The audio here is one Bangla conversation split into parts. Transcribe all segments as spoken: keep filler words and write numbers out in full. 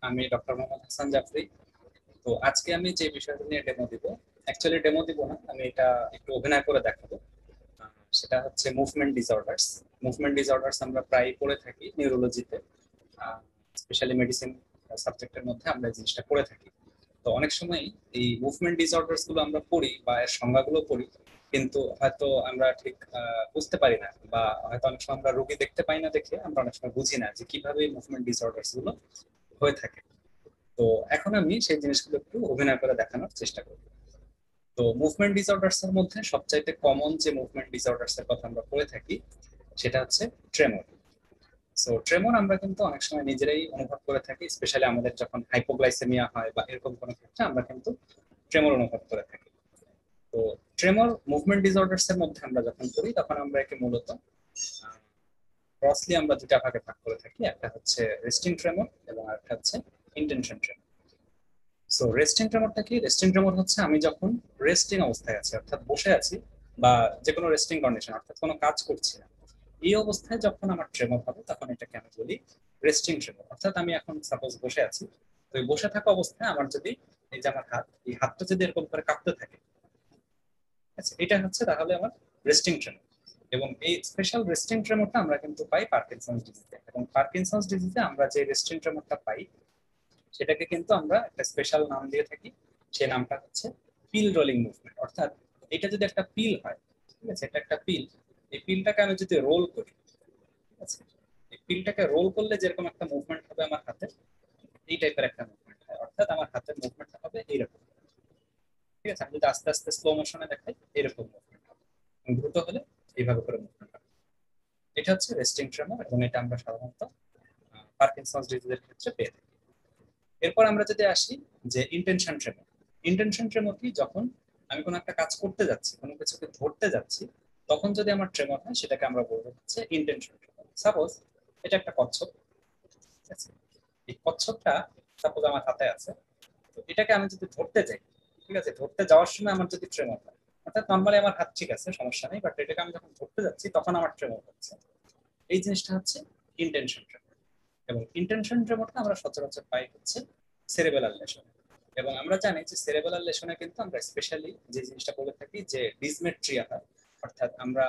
আমি ডক্টর মোহাম্মদ হাসান জাফরি। তো আজকে আমি যে বিষয়টা নিয়ে ডেমো দিব, অ্যাকচুয়ালি ডেমো দিব না, আমি এটা একটু অভিনয় করে দেখাবো। আহ, সেটা হচ্ছে মুভমেন্ট ডিসঅর্ডারস। মুভমেন্ট ডিসঅর্ডারস আমরা প্রায় পড়ে থাকি নিউরোলজিতে, স্পেশালি মেডিসিন সাবজেক্টের মধ্যে আমরা এই জিনিসটা পড়ে থাকি। তো অনেক সময় এই মুভমেন্ট ডিসঅর্ডারস গুলো আমরা পড়ি বা এর সংজ্ঞাগুলো পড়ি, কিন্তু হয়তো আমরা ঠিক আহ, বুঝতে পারি না, বা হয়তো অনেক সময় আমরা রোগী দেখতে পাই না, দেখে আমরা অনেক সময় বুঝি না যে কিভাবে মুভমেন্ট ডিসঅর্ডারস গুলো হয়ে থাকে। তো এখন আমি সেই জিনিসগুলো একটু অভিনয় করে দেখানোর চেষ্টা করব। তো মুভমেন্ট ডিসঅর্ডারস এর মধ্যে সবচাইতে কমন যে মুভমেন্ট ডিসঅর্ডারস এর কথা আমরা বলে থাকি সেটা হচ্ছে ট্রেমর। সো ট্রেমর আমরা কিন্তু অনেক সময় নিজেরাই অনুভব করে থাকি, স্পেশালি আমাদের যখন হাইপোগ্লাইসেমিয়া হয় বা এরকম কোনো ক্ষেত্রে আমরা কিন্তু ট্রেমর অনুভব করে থাকি। তো ট্রেমর মুভমেন্ট ডিসঅর্ডারস এর মধ্যে আমরা যখন করি তখন আমরা একে মূলত ক্রসলি আমরা দুটা ভাগে ভাগ করে থাকি, একটা হচ্ছে রেস্টিং ট্রেমর এবং আরেকটা হচ্ছে ইন্টেনশন ট্রেমর। সো রেস্টিং ট্রেমরটা কি? রেস্টিং ট্রেমর হচ্ছে আমি যখন রেস্টিং অবস্থায় আছি, অর্থাৎ বসে আছি, বা যে কোনো রেস্টিং কন্ডিশন, অর্থাৎ কোনো কাজ করছি না, এই অবস্থায় যখন আমার ট্রেমর হবে তখন এটাকে আমি বলি রেস্টিং ট্রেমর। অর্থাৎ আমি এখন সাপোজ বসে আছি, তো এই বসে থাকা অবস্থায় আমার যদি এই যে আমার হাত, এই হাতটা যদি এরকম করে কাঁপতে থাকে, আচ্ছা, এটা হচ্ছে তাহলে আমার রেস্টিং ট্রেমর। এবং এই স্পেশাল রেস্টিং ট্রেমরটা আমরা কিন্তু পাই পার্কিনসন্স ডিজিজে। এবং পার্কিনসন্স ডিজিজে আমরা যে রেস্টিং ট্রেমরটা পাই সেটাকে কিন্তু আমরা একটা স্পেশাল নাম দিয়ে থাকি। সেই নামটা হচ্ছে পিল রোলিং মুভমেন্ট। অর্থাৎ এটা যদি একটা পিল হয়, ঠিক আছে, এটা একটা পিল, এই পিলটাকে আমি যদি রোল করি, ঠিক আছে, এই পিলটাকে রোল করলে যেরকম একটা মুভমেন্ট হবে আমার হাতে, এই টাইপের একটা মুভমেন্ট হয়। অর্থাৎ আমার হাতের মুভমেন্টটা হবে এইরকম, ঠিক আছে। আমি যদি আস্তে আস্তে স্লো মোশনে দেখাই, এরকম মুভমেন্ট হবে। দ্রুত হলে এইভাবে করে মুভমেন্ট হবে। এটা হচ্ছে রেস্টিং ট্রেমর, এবং এটা আমরা সাধারণত পার্কিনসন্স ডিজিজের ক্ষেত্রে পেয়ে থাকি। এরপর আমরা যদি আসি যে ইন্টেনশন ট্রেমর। ইন্টেনশন ট্রেমর কি? যখন আমি কোনো একটা কাজ করতে যাচ্ছি, কোনো কিছুকে ধরতে যাচ্ছি, তখন যদি আমার ট্রেমর হয় সেটাকে আমরা বলবো হচ্ছে ইন্টেনশন ট্রেমর। সাপোজ এটা একটা কচ্ছপ, ঠিক আছে, এই কচ্ছপটা সাপোজ আমার হাতে আছে, তো এটাকে আমি যদি ধরতে যাই, ঠিক আছে, ধরতে যাওয়ার সময় আমার যদি ট্রেমর হয়, অর্থাৎ নর্মালি আমার হাত ঠিক আছে, সমস্যা নেই, বাট এটাকে আমি যখন ধরতে যাচ্ছি তখন আমার ট্রেমর হচ্ছে, এই জিনিসটা হচ্ছে ইন্টেনশন ট্রেমর। এবং ইন্টেনশন ট্রেমরটা আমরা সচরাচর পাই হচ্ছে সেরেবেলাল লেশনে। এবং আমরা জানি যে সেরেবেলাল লেশনে কিন্তু আমরা স্পেশালি যে জিনিসটা বলে থাকি যে ডিসমেট্রিয়া হয়। অর্থাৎ আমরা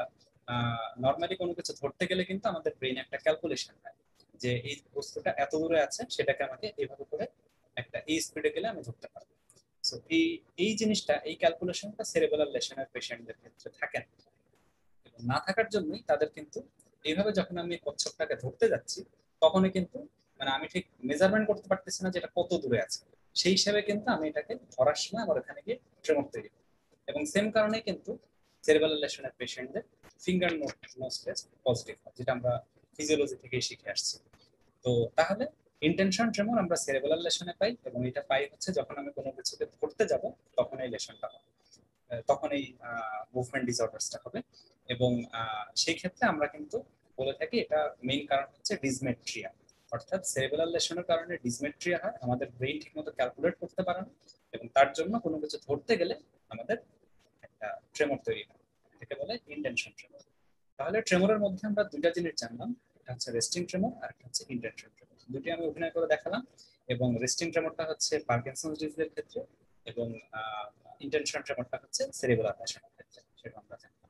নর্মালি কোনো কিছু ধরতে গেলে কিন্তু আমাদের ব্রেইনে একটা ক্যালকুলেশন হয় যে এই বস্তুটা এত দূরে আছে, সেটাকে আমাকে এইভাবে করে একটা এই স্পিডে গেলে আমি ধরতে পারবো। সো এই এই জিনিসটা, এই ক্যালকুলেশনটা সেরেবেলাল লেশনের পেশেন্টদের ক্ষেত্রে থাকে না। এবং না থাকার জন্যই তাদের কিন্তু এইভাবে যখন আমি কচ্ছপটাকে ধরতে যাচ্ছি, তখনই কিন্তু মানে আমি ঠিক মেজারমেন্ট করতে পারতেছি না যে এটা কত দূরে আছে। সেই হিসাবে কিন্তু আমি এটাকে ধরার সময় আমার এখানে গিয়ে ট্রেমর তৈরি হয়। এবং সেম কারণে কিন্তু সেরেব্রাল লেশনের পেশেন্টদের ফিঙ্গার নোজ টেস্ট পজিটিভ হয়, যেটা আমরা ফিজিওলজি থেকে শিখে আসছি। তো তাহলে ইন্টেনশন ট্রেমর আমরা সেরেব্রাল লেশনে পাই, এবং এটা পাই হচ্ছে যখন আমি কোনো কিছুকে ধরতে যাব তখন এই লেশনটা হবে, তখন এই মুভমেন্ট ডিসঅর্ডার্সটা হবে। এবং সেই ক্ষেত্রে আমরা কিন্তু বলে থাকি এটা মেইন কারণ হচ্ছে ডিসমেট্রিয়া। অর্থাৎ সেরেব্রাল লেশনের কারণে ডিসমেট্রিয়া হয়, আমাদের ব্রেইন ঠিকমতো ক্যালকুলেট করতে পারে না, এবং তার জন্য কোনো কিছু ধরতে গেলে আমাদের একটা ট্রেমর তৈরি হয়, এটাকে বলে ইন্টেনশন ট্রেমর। তাহলে ট্রেমরের মধ্যে আমরা দুইটা জিনিস জানলাম, একটা হচ্ছে রেস্টিং ট্রেমর আর একটা হচ্ছে ইন্টেনশন ট্রেমর। দুটি আমি অভিনয় করে দেখালাম। এবং রেস্টিং ট্রেমরটা হচ্ছে পার্কিনসন্স ডিজিজের ক্ষেত্রে, এবং ইন্টেনশন ট্রেমরটা হচ্ছে সেরিব্রাল লেশনের ক্ষেত্রে, সেটা আমরা জানলাম।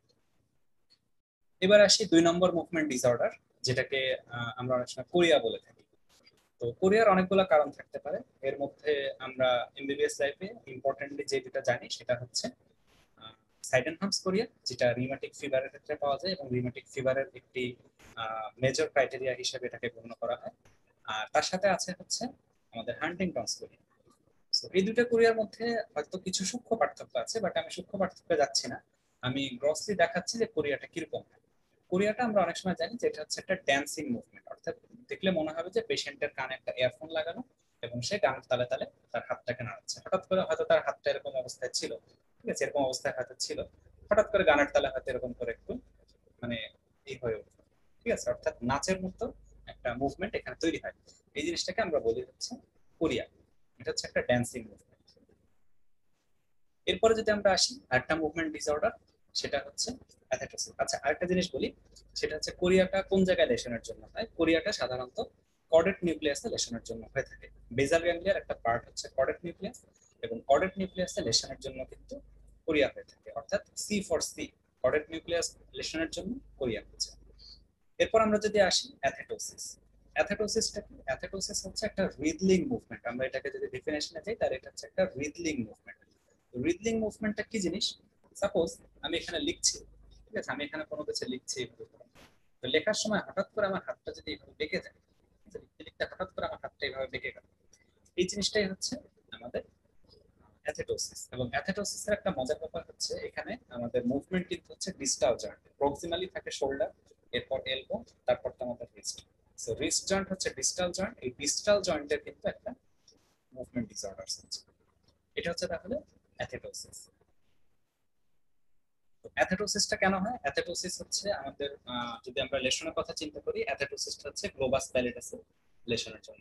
এবার আসি দুই নম্বর মুভমেন্ট ডিসঅর্ডার, যেটাকে আহ, আমরা অনেক সময় কোরিয়া বলে থাকি। তো কোরিয়ার অনেকগুলো কারণ থাকতে পারে। এর মধ্যে আমরা এমবিবিএস লাইফে ইম্পর্টেন্টলি যে যেটা জানি সেটা হচ্ছে সাইডেনহামস কোরিয়া, যেটা রিউমেটিক ফিভারের ক্ষেত্রে পাওয়া যায়, এবং রিউমেটিক ফিভারের একটি মেজর ক্রাইটেরিয়া হিসেবে এটাকে গণ্য করা হয়। আর তার সাথে আছে হচ্ছে আমাদের হান্টিংটনস কোরিয়া। তো এই দুইটা কোরিয়ার মধ্যে হয়তো কিছু সূক্ষ্ম পার্থক্য আছে, বাট আমি সূক্ষ্ম পার্থক্যে যাচ্ছি না। আমি গ্রসলি দেখাচ্ছি যে কোরিয়াটা কিরকম হয়। কোরিয়াটা আমরা অনেক সময় জানি যে এটা হচ্ছে একটা ড্যান্সিং মুভমেন্ট। অর্থাৎ দেখলে মনে হবে যে পেশেন্টের কানে একটা ইয়ারফোন লাগানো, এবং সে গানের তালে তালে তার হাতটাকে নাড়াচ্ছে। হঠাৎ করে হয়তো তার হাতটা এরকম অবস্থায় ছিল, ঠিক আছে, এরকম অবস্থায় হয়তো ছিল, হঠাৎ করে গানের তালে হয়তো এরকম করে একটু মানে এই হয়ে উঠলো, ঠিক আছে। অর্থাৎ নাচের মতো একটা মুভমেন্ট এখানে তৈরি হয়। এই জিনিসটাকে আমরা বলি হচ্ছে কোরিয়া। এটা হচ্ছে একটা ড্যান্সিং মুভমেন্ট। এরপরে যদি আমরা আসি আরেকটা মুভমেন্ট ডিসঅর্ডার, সেটা হচ্ছে অ্যাথেটোসিস। আচ্ছা, আরেকটা জিনিস বলি, সেটা হচ্ছে কোরিয়াটা কোন জায়গায় লেশনের জন্য হয়। কোরিয়াটা সাধারণত কর্ডেট নিউক্লিয়াসে লেশনের জন্য হয়ে থাকে। বেজাল গ্যাংলিয়ার একটা পার্ট হচ্ছে কর্ডেট নিউক্লিয়াস, এবং কর্ডেট নিউক্লিয়াসে লেশনের জন্য কিন্তু কোরিয়া হয়ে থাকে, অর্থাৎ C for C, caudate nucleus লেশনের জন্য কোরিয়া হচ্ছে। এরপর আমরা যদি আসি অ্যাথেটোসিস। অ্যাথেটোসিসটা কি? অ্যাথেটোসিস হচ্ছে একটা রিদলিং মুভমেন্ট। আমরা এটাকে যদি ডেফিনেশনে যাই তাহলে এটা হচ্ছে একটা রিদলিং মুভমেন্ট। রিদলিং মুভমেন্টটা কি জিনিস? সাপোজ আমি এখানে লিখছি, ঠিক আছে, আমি এখানে কোনো কিছু লিখছি, তো লেখার সময় হঠাৎ করে আমার হাতটা যদি এইভাবে বেঁকে যায়, লিখতে লিখতে হঠাৎ করে আমার হাতটা এইভাবে বেঁকে গেল, এই জিনিসটাই হচ্ছে আমাদের অ্যাথেটোসিস। এবং অ্যাথেটোসিসের একটা মজার ব্যাপার হচ্ছে এখানে আমাদের মুভমেন্ট কিন্তু হচ্ছে ডিস্টাল জয়েন্ট, প্রক্সিমালি থাকে শোল্ডার, এরপর এলবো, তারপর তো আমাদের রিস্ট। সো রিস্ট জয়েন্ট হচ্ছে ডিস্টাল জয়েন্ট, এই ডিস্টাল জয়েন্টের কিন্তু একটা মুভমেন্ট ডিসঅর্ডার হচ্ছে। এটা হচ্ছে তাহলে অ্যাথেটোসিস। অ্যাথেটোসিসটা কেন হয়? অ্যাথেটোসিস হচ্ছে আমাদের যদি আমরা লেশনের কথা চিন্তা করি, অ্যাথেটোসিসটা হচ্ছে গ্লোবাস প্যালিটাসের লেশনের জন্য।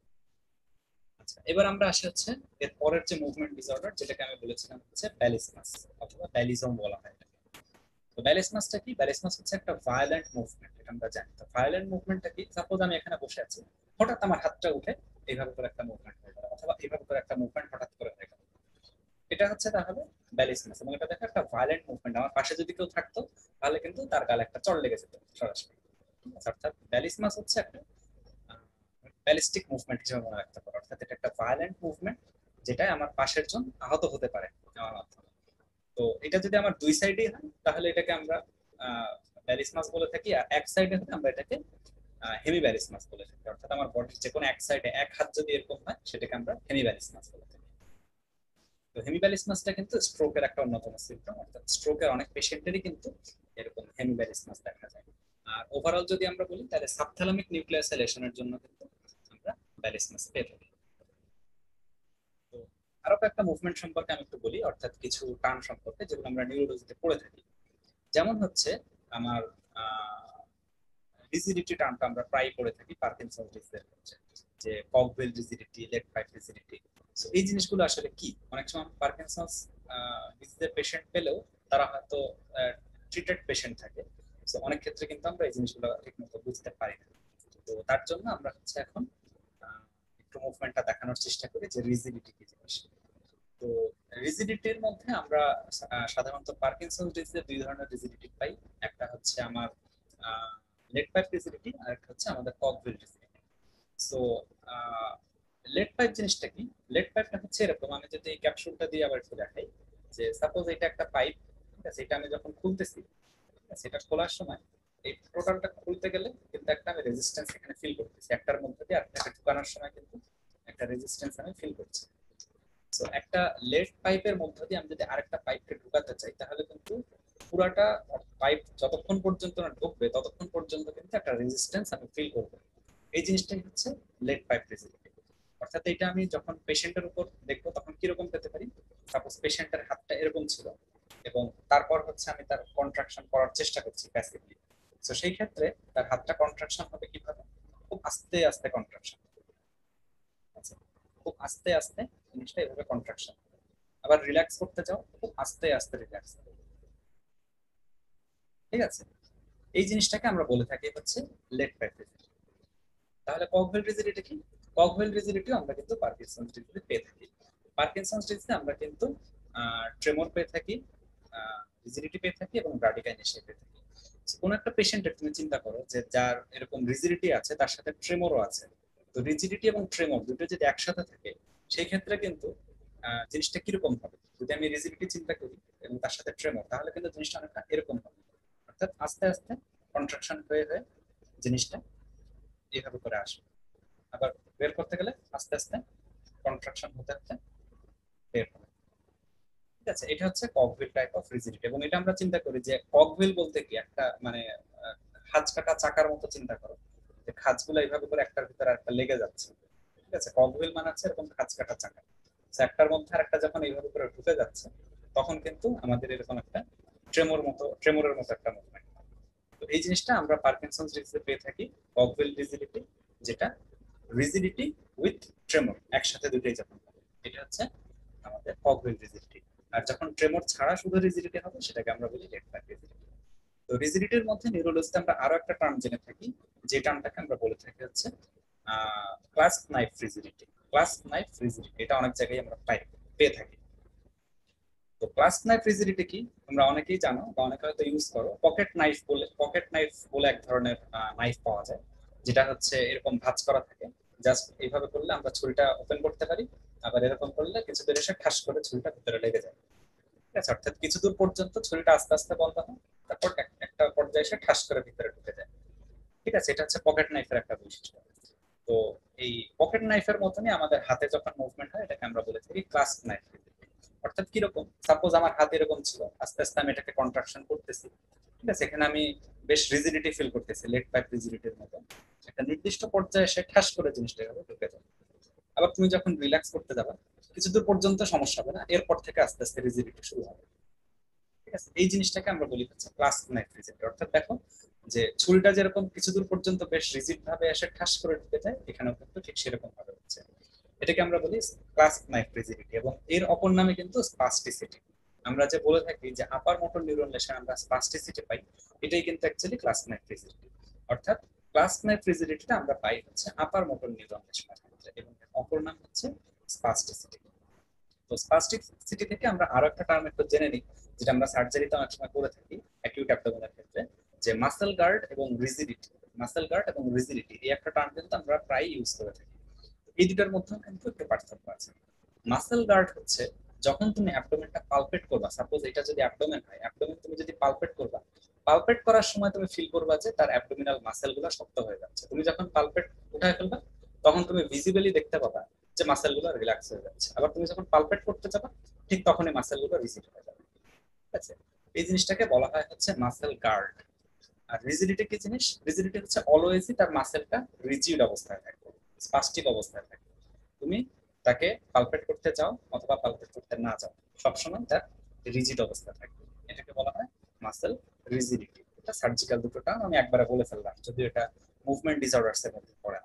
আচ্ছা, এবার আমরা আসি হচ্ছে এর পরের যে মুভমেন্ট ডিসঅর্ডার, যেটাকে আমি বলেছিলাম হচ্ছে ব্যালিসমাস অথবা ব্যালিজম বলা হয়। তো ব্যালিসমাসটা কি? ব্যালিসমাস হচ্ছে একটা ভায়োলেন্ট মুভমেন্ট, এটা আমরা জানি। তো ভায়োলেন্ট মুভমেন্টটা কি? সাপোজ আমি এখানে বসে আছি, হঠাৎ আমার হাতটা উঠে এইভাবে করে একটা মুভমেন্ট হয়ে গেল, অথবা এইভাবে করে একটা মুভমেন্ট হঠাৎ করে হয়ে গেল, এটা হচ্ছে তাহলে ব্যালিসমাস। এবং এটা দেখো একটা ভায়োলেন্ট মুভমেন্ট। আমার পাশে যদি কেউ থাকতো তাহলে কিন্তু তার গালে একটা চড় লেগে যেত সরাসরি। ঠিক আছে, অর্থাৎ ব্যালিসমাস হচ্ছে একটা ব্যালিস্টিক মুভমেন্ট হিসেবে মনে রাখতে পারো, অর্থাৎ এটা একটা ভায়োলেন্ট মুভমেন্ট যেটাই আমার পাশের জন আহত হতে পারে আমার মাধ্যমে। তো এটা যদি আমার দুই সাইডেই হয় তাহলে এটাকে আমরা ব্যালিসমাস বলে থাকি, আর এক সাইডে হলে আমরা এটাকে হেমি ব্যালিসমাস বলে থাকি, অর্থাৎ আমার বডির যে কোনো এক সাইডে এক হাত যদি এরকম হয় সেটাকে আমরা হেমি ব্যালিসমাস বলে থাকি। তো হেমিব্যালিসমাসটা কিন্তু স্ট্রোকের একটা অন্যতম সিম্পটম, অর্থাৎ স্ট্রোকের অনেক পেশেন্টেরই কিন্তু এরকম হেমিব্যালিসমাস দেখা যায়। আর ওভারঅল যদি আমরা বলি তাহলে সাবথ্যালামিক নিউক্লিয়াসেলেশনের জন্য কিন্তু আমরা ব্যালিসমাস পেয়ে থাকি। তো আরো একটা মুভমেন্ট সম্পর্কে আমি একটু বলি, অর্থাৎ কিছু টার্ম সম্পর্কে যেগুলো আমরা নিউরোলজিতে পড়ে থাকি। যেমন হচ্ছে আমার রিজিডিটি টার্মটা আমরা প্রায় পড়ে থাকি পার্কিনসন ডিজিজের ক্ষেত্রে, যে cogwheel rigidity, lead pipe rigidity. So এই জিনিসগুলো আসলে কি? অনেক সময় পার্কিনসন্স ডিজিজের পেশেন্ট পেলেও তারা হয়তো ট্রিটেড পেশেন্ট থাকে, সো অনেক ক্ষেত্রে কিন্তু আমরা এই জিনিসগুলো ঠিকমতো বুঝতে পারি না। তো তার জন্য আমরা হচ্ছে এখন একটু মুভমেন্টটা দেখানোর চেষ্টা করি যে রিজিডিটি কি জিনিস। তো রিজিডিটির মধ্যে আমরা সাধারণত পার্কিনসন ডিজিজে দুই ধরনের রিজিডিটি পাই। একটা হচ্ছে আমার লেট পাইপ রিজিডিটি, আর একটা হচ্ছে আমাদের cogwheel rigidity. So lead pipe জিনিসটা কি? লেট পাইপটা হচ্ছে এরকম, আমি যদি এই ক্যাপসুলটা দিয়ে আবার একটু দেখাই, যে সাপোজ এটা একটা পাইপ, ঠিক আছে, এটা আমি যখন খুলতেছি, ঠিক আছে, এটা খোলার সময় এই টোটালটা খুলতে গেলে কিন্তু একটা আমি রেজিস্ট্যান্স এখানে ফিল করতেছি, একটার মধ্যে দিয়ে আরেকটাকে ঢুকানোর সময় কিন্তু একটা রেজিস্ট্যান্স আমি ফিল করছি। সো একটা লেড পাইপের মধ্য দিয়ে আমি যদি আরেকটা পাইপকে ঢুকাতে চাই তাহলে কিন্তু পুরাটা পাইপ যতক্ষণ পর্যন্ত না ঢুকবে ততক্ষণ পর্যন্ত কিন্তু একটা রেজিস্ট্যান্স আমি ফিল করবো। এই জিনিসটাই হচ্ছে লেড পাইপ রেজিস্ট্যান্স। অর্থাৎ এটা আমি যখন পেশেন্টের উপর দেখবো তখন কিরকম পেতে পারি? সাপোজ পেশেন্টের হাতটা এরকম ছিল এবং তারপর হচ্ছে আমি তার কন্ট্রাকশন করার চেষ্টা করছি প্যাসিভলি। তো সেই ক্ষেত্রে তার হাতটা কন্ট্রাকশন হবে কিভাবে? খুব আস্তে আস্তে কন্ট্রাকশন। আচ্ছা, খুব আস্তে আস্তে জিনিসটা এভাবে কন্ট্রাকশন। আবার রিল্যাক্স করতে চাও, খুব আস্তে আস্তে রিল্যাক্স। ঠিক আছে, এই জিনিসটাকে আমরা বলে থাকি হচ্ছে লেট পাইপ রিজিডিটি। তাহলে কগভেল রিজিডিটি কি? কগভেল রিজিডিটিও আমরা কিন্তু পার্কিনসন্স ডিজিজে পেয়ে থাকি। পার্কিনসন্স ডিজিজে আমরা কিন্তু ট্রেমর পেয়ে থাকি, রিজিডিটি পেয়ে থাকি এবং ব্রাডিকাইনেসিয়া পেয়ে থাকি। কোন একটা পেশেন্টের তুমি চিন্তা করো যে যার এরকম রিজিডিটি আছে তার সাথে ট্রেমরও আছে, তো রিজিডিটি এবং ট্রেমর দুটো যদি একসাথে থাকে সেই ক্ষেত্রে কিন্তু জিনিসটা কিরকম হবে? যদি আমি রিজিডিটি চিন্তা করি এবং তার সাথে ট্রেমর, তাহলে কিন্তু জিনিসটা অনেকটা এরকম হবে, অর্থাৎ আস্তে আস্তে কন্ট্রাকশন হয়ে হয়ে জিনিসটা এইভাবে করে আসবে। আবার বের করতে গেলে আস্তে আস্তে কন্ট্রাকশন হতে হতে বের হবে। ঠিক আছে, এটা হচ্ছে কগভিল টাইপ অফ রিজিডিটি। এবং এটা আমরা চিন্তা করি যে কগভিল বলতে কি একটা মানে খাঁজ কাটা চাকার মতো চিন্তা করো, যে খাঁজগুলো এইভাবে করে একটার ভিতরে একটা লেগে যাচ্ছে। ঠিক আছে, কগভিল মানে হচ্ছে এরকম খাঁজ কাটা চাকা, একটার মধ্যে আরেকটা যখন এইভাবে করে ঢুকে যাচ্ছে তখন কিন্তু আমাদের এরকম একটা ট্রেমোর মতো ট্রেমোরের মতো একটা মুভমেন্ট। তো এই জিনিসটা আমরা পার্কিনসন্স ডিজিজে পেয়ে থাকি, কগভিল রিজিডিটি, যেটা রিজিডিটি উইথ ট্রেমর একসাথে দুটোই যখন হবে, এটা হচ্ছে আমাদের কগভিল রিজিডিটি। আর যখন ট্রেমর ছাড়া শুধু রিজিডিটি হবে সেটাকে আমরা বলি লেট পাইপ রিজিডিটি। তো রিজিডিটির মধ্যে নিউরোলজিতে আমরা আরো একটা টার্ম জেনে থাকি, যে টার্মটাকে আমরা বলে থাকি হচ্ছে clasp knife rigidity. Clasp knife rigidity এটা অনেক জায়গায় আমরা পাই, পেয়ে থাকি। তো ক্লাস নাইফ রিজিডিটি কি তোমরা অনেকেই জানো বা অনেকে হয়তো ইউজ করো। পকেট নাইফ বলে, পকেট নাইফ বলে এক ধরনের নাইফ পাওয়া যায়, যেটা হচ্ছে এরকম ভাঁজ করা থাকে। জাস্ট এইভাবে করলে আমরা ছুরিটা ওপেন করতে পারি, আবার এরকম করলে কিছু দূর এসে ঠাস করে ছুরিটা ভিতরে লেগে যায়। ঠিক আছে, অর্থাৎ কিছু দূর পর্যন্ত ছুরিটা আস্তে আস্তে বন্ধ হয়, তারপর এক- একটা পর্যায়ে এসে ঠাস করে ভিতরে ঢুকে যায়। ঠিক আছে, এটা হচ্ছে পকেট নাইফের একটা বৈশিষ্ট্য। তো এই পকেট নাইফের মতনই আমাদের হাতে যখন মুভমেন্ট হয় এটাকে আমরা বলে থাকি ক্লাস্প নাইফ। অর্থাৎ কিরকম, সাপোজ আমার হাত এরকম ছিল, আস্তে আস্তে আমি এটাকে কন্ট্রাকশন করতেছি। ঠিক আছে, এখানে আমি বেশ রিজিডিটি ফিল করতেছি, লেট পাইপ রিজিডিটির মতো। একটা নির্দিষ্ট পর্যায়ে এসে ঠাস করে জিনিসটা এভাবে ঢুকে যায়। আবার তুমি যখন রিল্যাক্স করতে যাবে কিছু দূর পর্যন্ত সমস্যা হবে না, এরপর থেকে আস্তে আস্তে রিজিডিটি শুরু হবে। ঠিক আছে, এই জিনিসটাকে আমরা বলি হচ্ছে ক্লাস্প নাইফ রিজিডিটি। অর্থাৎ দেখো যে ছুরিটা যেরকম কিছু দূর পর্যন্ত বেশ রিজিড ভাবে এসে ঠাস করে ঢুকে যায়, এখানেও কিন্তু ঠিক সেরকম ভাবে হচ্ছে। এটাকে আমরা বলি ক্লাস্প নাইফ রিজিডিটি, এবং এর অপর নামে কিন্তু স্পাস্টিসিটি। আমরা যে বলে থাকি যে আপার মোটর নিউরন লেশন আমরা স্পাস্টিসিটি পাই, এটাই কিন্তু অ্যাকচুয়ালি ক্লাস্প নাইফ রিজিডিটি। অর্থাৎ ক্লাস্প নাইফ রিজিডিটিটা আমরা পাই হচ্ছে আপার মোটর নিউরন লেশনের ক্ষেত্রে, এবং এর অপর নাম হচ্ছে স্পাস্টিসিটি। তো স্পাস্টিসিটি থেকে আমরা আরো একটা টার্ম একটু জেনে নিই, যেটা আমরা সার্জারিতে অনেক সময় করে থাকি অ্যাকিউট অ্যাবডোমিনাল ক্ষেত্রে, যে মাসেল গার্ড এবং রিজিডিটি। মাসেল গার্ড এবং রিজিডিটি এই একটা টার্ম কিন্তু আমরা প্রায় ইউজ করে থাকি। এই দুটার মধ্যে কিন্তু একটু পার্থক্য আছে। মাসেল গার্ড হচ্ছে যখন তুমি অ্যাবডোমেনটা পালপেট করবা, সাপোজ এটা যদি অ্যাবডোমেন হয়, অ্যাবডোমেন তুমি যদি পালপেট করবা, পালপেট করার সময় তুমি ফিল করবা যে তার অ্যাবডোমিনাল মাসেল গুলো শক্ত হয়ে যাচ্ছে। তুমি যখন পালপেট উঠায় ফেলবা তখন তুমি ভিজিবলি দেখতে পাবা যে মাসেল গুলো রিল্যাক্স হয়ে যাচ্ছে। আবার তুমি যখন পালপেট করতে যাবা ঠিক তখনই মাসেল গুলো রিজিড হয়ে যাবে। ঠিক আছে, এই জিনিসটাকে বলা হয় হচ্ছে মাসেল গার্ড। আর রিজিডিটি কি জিনিস? রিজিডিটি হচ্ছে অলওয়েজই তার মাসেলটা রিজিড অবস্থায় থাকবে, স্পাস্টিক অবস্থায় থাকবে। তুমি তাকে পালপেট করতে চাও অথবা পালপেট করতে না চাও, সবসময় তার রিজিড অবস্থা থাকবে। এটাকে বলা হয় মাসেল রিজিডিটি। এটা সার্জিক্যাল দুটো টার্ম আমি একবারে বলে ফেললাম, যদিও এটা মুভমেন্ট ডিসঅর্ডারস এর মধ্যে পড়ে না।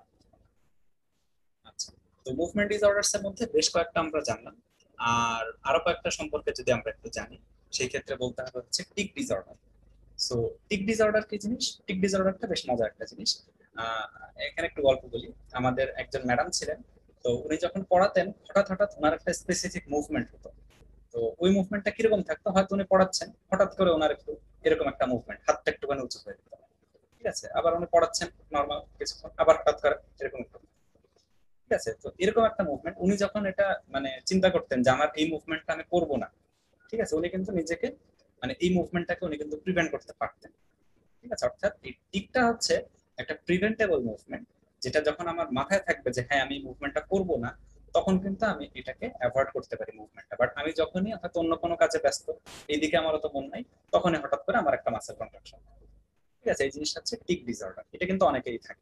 আচ্ছা, তো মুভমেন্ট ডিসঅর্ডারস এর মধ্যে বেশ কয়েকটা আমরা জানলাম। আর আরো কয়েকটা সম্পর্কে যদি আমরা একটু জানি, সেই ক্ষেত্রে বলতে হবে হচ্ছে tic disorder. So tic disorder কি জিনিস? টিক ডিসঅর্ডারটা বেশ মজার একটা জিনিস। আহ, এখানে একটু গল্প বলি। আমাদের একজন ম্যাডাম ছিলেন, তো উনি যখন পড়াতেন হঠাৎ হঠাৎ ওনার একটা স্পেসিফিক মুভমেন্ট হতো। তো ওই মুভমেন্টটা কিরকম থাকতো, হয়তো উনি পড়াচ্ছেন হঠাৎ করে ওনার একটু এরকম একটা মুভমেন্ট, হাতটা একটুখানি উঁচু হয়ে যেত। ঠিক আছে, আবার উনি পড়াচ্ছেন নর্মাল কিছুক্ষণ, আবার হঠাৎ করে এরকম একটু। ঠিক আছে, তো এরকম একটা মুভমেন্ট উনি যখন এটা মানে চিন্তা করতেন যে আমার এই মুভমেন্টটা আমি করবো না, ঠিক আছে, উনি কিন্তু নিজেকে মানে এই মুভমেন্টটাকে উনি কিন্তু প্রিভেন্ট করতে পারতেন। ঠিক আছে, অর্থাৎ এই টিকটা হচ্ছে একটা প্রিভেন্টেবল মুভমেন্ট, যেটা যখন আমার মাথায় থাকবে যে হ্যাঁ আমি মুভমেন্টটা করব না, তখন কিন্তু আমি এটাকে অ্যাভয়েড করতে পারি মুভমেন্টটা। বাট আমি যখনই হয়তো অন্য কোনো কাজে ব্যস্ত, এইদিকে আমার অত মন নাই, তখনই হঠাৎ করে আমার একটা মাসেল কন্ট্রাকশন। ঠিক আছে, এই জিনিসটা হচ্ছে টিক ডিসঅর্ডার, এটা কিন্তু অনেকেই থাকে।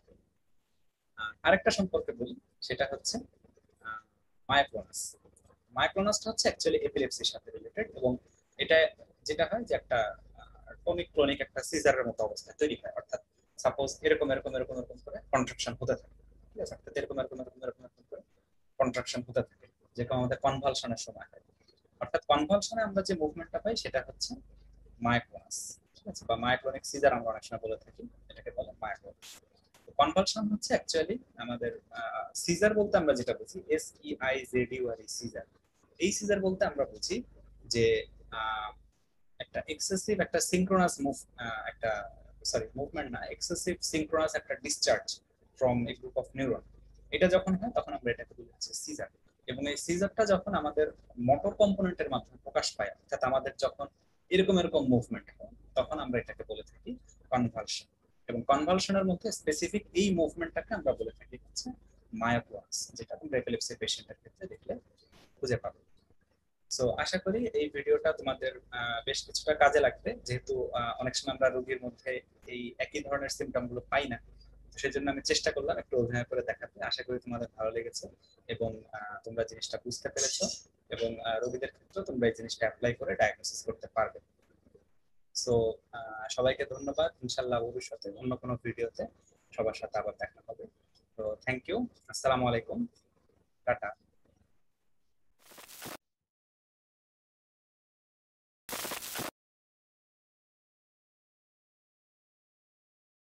আহ, আরেকটা সম্পর্কে বলি, সেটা হচ্ছে মায়োক্লোনাস। মায়োক্লোনাসটা হচ্ছে অ্যাকচুয়ালি এপিলেপসির সাথে রিলেটেড, এবং এটা যেটা হয় যে একটা টনিক ক্লনিক একটা সিজারের মতো অবস্থা তৈরি হয়। অর্থাৎ সাপোজ এরকম এরকম এরকম এরকম করে কন্ট্রাকশন হতে থাকে। ঠিক আছে, অর্থাৎ এরকম এরকম এরকম এরকম এরকম করে কন্ট্রাকশন হতে থাকে, যেরকম আমাদের কনভালশনের সময় হয়। অর্থাৎ কনভালশনে আমরা যে মুভমেন্টটা পাই সেটা হচ্ছে মায়োক্লোনাস। ঠিক আছে, বা মায়োক্লোনিক সিজার আমরা অনেক সময় বলে থাকি, এটাকে বলে মায়োক্লোনাস। কনভালশন হচ্ছে অ্যাকচুয়ালি আমাদের সিজার বলতে আমরা যেটা বুঝি, S E I Z U R E seizure. এই সিজার বলতে আমরা বুঝি যে আহ, একটা এক্সেসিভ একটা সিনক্রোনাস মুভ, একটা সরি মুভমেন্ট না, এক্সেসিভ সিনক্রোনাস একটা discharge from a group of neuron. এটা যখন হয় তখন আমরা এটাকে বলি হচ্ছে সিজার। এবং এই সিজারটা যখন আমাদের মোটর কম্পোনেন্টের মাধ্যমে প্রকাশ পায়, অর্থাৎ আমাদের যখন এরকম এরকম মুভমেন্ট হয়, তখন আমরা এটাকে বলে থাকি কনভালশন। এবং কনভালশনের মধ্যে স্পেসিফিক এই মুভমেন্টটাকে আমরা বলে থাকি হচ্ছে মায়োক্লোনাস, যেটা তোমরা এপিলেপসি পেশেন্টের ক্ষেত্রে দেখলে খুঁজে পাবে। সো আশা করি এই ভিডিওটা তোমাদের আহ, বেশ কিছুটা কাজে লাগবে, যেহেতু আহ, অনেক সময় আমরা রোগীর মধ্যে এই একই ধরনের সিমটম গুলো পাই না। তো সেজন্য আমি চেষ্টা করলাম একটু অভিনয় করে দেখাতে। আশা করি তোমাদের ভালো লেগেছে, এবং আহ, তোমরা জিনিসটা বুঝতে পেরেছো, এবং আহ, রোগীদের ক্ষেত্রে তোমরা এই জিনিসটা অ্যাপ্লাই করে ডায়াগনোসিস করতে পারবে। সো সবাইকে ধন্যবাদ। ইনশাল্লাহ ভবিষ্যতে অন্য কোনো ভিডিওতে সবার সাথে আবার দেখা হবে। তো থ্যাংক ইউ। আসসালামু আলাইকুম। টাটা।